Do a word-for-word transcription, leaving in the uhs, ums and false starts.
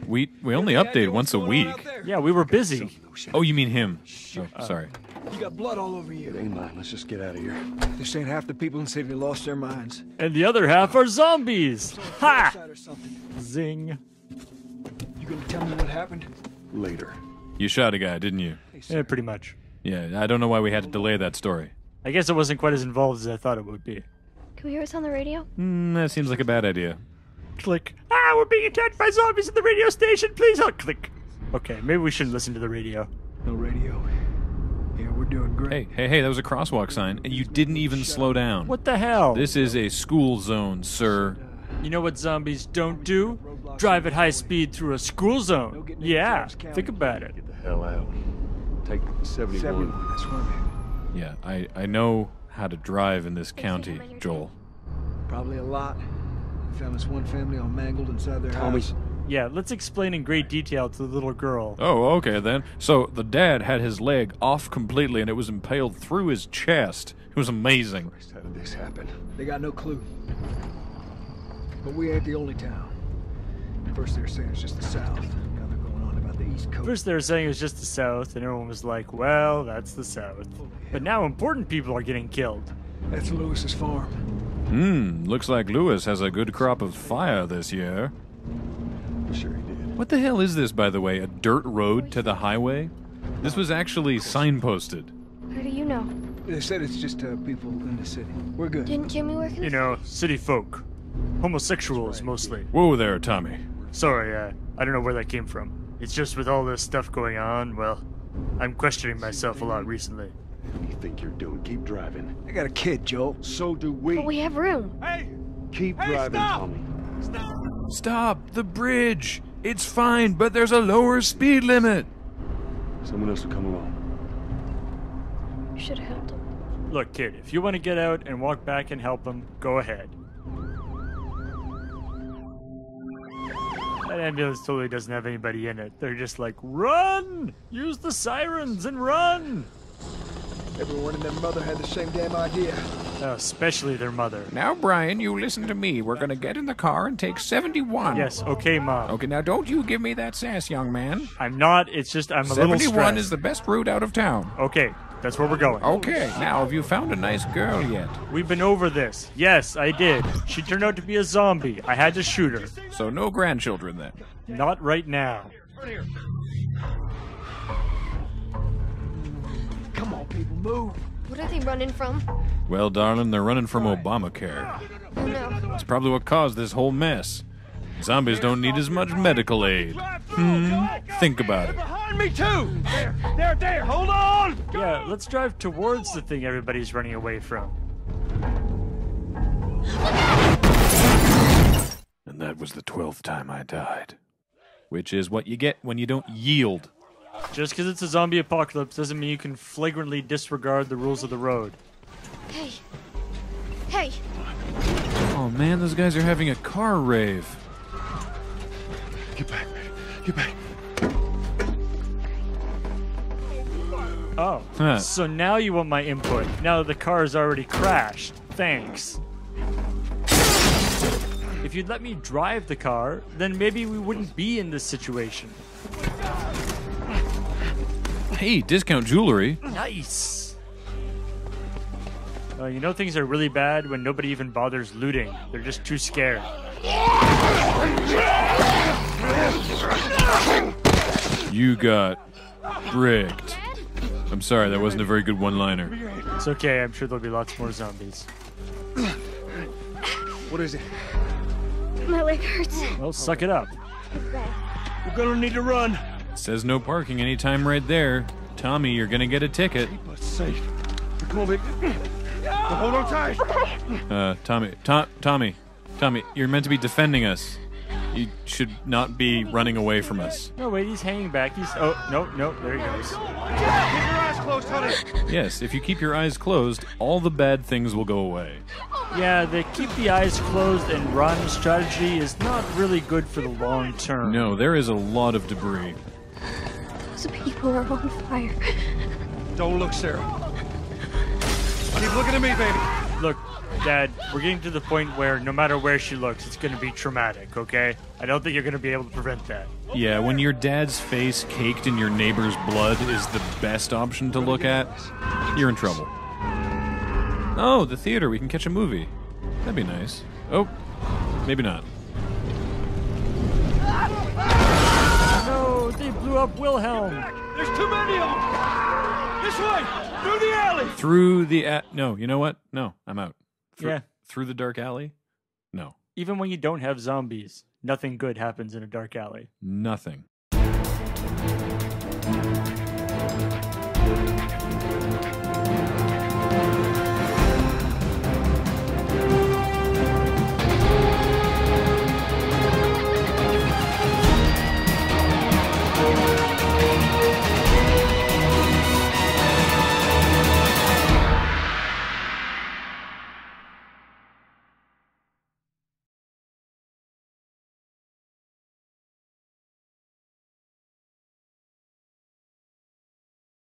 We we only update once a week. Yeah, we were busy. Oh, you mean him? Oh, sorry. You got blood all over you. It ain't mine. Let's just get out of here. This ain't half the people in the city lost their minds. And the other half are zombies. Ha! Outside or something. Zing. You gonna tell me what happened? Later. You shot a guy, didn't you? Yeah, pretty much. Yeah, I don't know why we had to delay that story. I guess it wasn't quite as involved as I thought it would be. Can we hear us on the radio? Hmm, that seems like a bad idea. Click. Ah, we're being attacked by zombies at the radio station. Please help. Click. Okay, maybe we shouldn't listen to the radio. No radio. Yeah, we're doing great. Hey, hey, hey, that was a crosswalk sign, and you didn't even slow down. What the hell? This is a school zone, sir. You know what zombies don't do? Drive at high speed through a school zone. Yeah, think about it. Get the hell out. Take seventy-one. seventy-one, that's right. Yeah, I, I know how to drive in this county, Joel. Probably a lot. We found this one family all mangled inside their Tommy. house. Yeah, let's explain in great detail to the little girl. Oh, okay then. So the dad had his leg off completely, and it was impaled through his chest. It was amazing. Christ, how did this happen? They got no clue. But we ain't the only town. First they were saying it's just the South. Now they're going on about the East Coast. First they were saying it was just the South, and everyone was like, well, that's the South. But now important people are getting killed. That's Lewis's farm. Hmm, looks like Lewis has a good crop of fire this year. Sure he did. What the hell is this, by the way? A dirt road to the highway? This was actually signposted. How do you know? They said it's just uh, people in the city. We're good. Didn't Jimmy work in You the know, city folk. Homosexuals, mostly. Whoa there, Tommy. Sorry, uh, I don't know where that came from. It's just with all this stuff going on, well, I'm questioning myself a lot recently. What do you think you're doing? Keep driving. I got a kid, Joel. So do we. But we have room. Keep driving, Tommy. Stop! The bridge! It's fine, but there's a lower speed limit! Someone else will come along. You should have helped him. Look, kid, if you want to get out and walk back and help him, go ahead. That ambulance totally doesn't have anybody in it. They're just like, run! Use the sirens and run! Everyone and their mother had the same damn idea. Oh, especially their mother. Now, Brian, you listen to me. We're gonna get in the car and take seventy-one. Yes, okay, Mom. Okay, now don't you give me that sass, young man. I'm not, it's just I'm a little seventy-one stressed. is the best route out of town. Okay, that's where we're going. Okay, now have you found a nice girl yet? We've been over this. Yes, I did. She turned out to be a zombie. I had to shoot her. So no grandchildren then? Not right now. Come on, people, move. What are they running from? Well, darling, they're running from Obamacare. Oh no. It's probably what caused this whole mess. Zombies don't need as much medical aid. Hmm? Think about it. Behind me too! There, there, there, hold on! Yeah, let's drive towards the thing everybody's running away from. And that was the twelfth time I died. Which is what you get when you don't yield. Just because it's a zombie apocalypse doesn't mean you can flagrantly disregard the rules of the road. Hey. Hey. Oh man, those guys are having a car rave. Get back, man. Get back. Oh. Huh. So now you want my input, now that the car's already crashed. Thanks. If you'd let me drive the car, then maybe we wouldn't be in this situation. Hey, discount jewelry. Nice. Uh, you know things are really bad when nobody even bothers looting. They're just too scared. You got bricked. I'm sorry, that wasn't a very good one-liner. It's okay, I'm sure there'll be lots more zombies. What is it? My leg hurts. Well, suck it up. We're gonna need to run. Says no parking anytime right there. Tommy, you're gonna get a ticket. Keep us safe. Come on, baby. Hold on tight. Uh, Tommy, Tom, Tommy, Tommy, you're meant to be defending us. You should not be running away from us. No, wait, he's hanging back. He's... Oh, no, no, there he goes. Keep your eyes closed, honey. Yes, if you keep your eyes closed, all the bad things will go away. Yeah, the keep the eyes closed and run strategy is not really good for the long term. No, there is a lot of debris. Those people are on fire. Don't look, Sarah. Keep looking at me, baby. Look, Dad, we're getting to the point where no matter where she looks, it's going to be traumatic, okay? I don't think you're going to be able to prevent that. Yeah, when your dad's face caked in your neighbor's blood is the best option to look at, you're in trouble. Oh, the theater. We can catch a movie. That'd be nice. Oh, maybe not. No, they blew up Wilhelm. There's too many of them. This way, through the alley. Through the... A- no, you know what? No, I'm out. Through, Yeah. Through the dark alley? No. Even when you don't have zombies, nothing good happens in a dark alley. Nothing.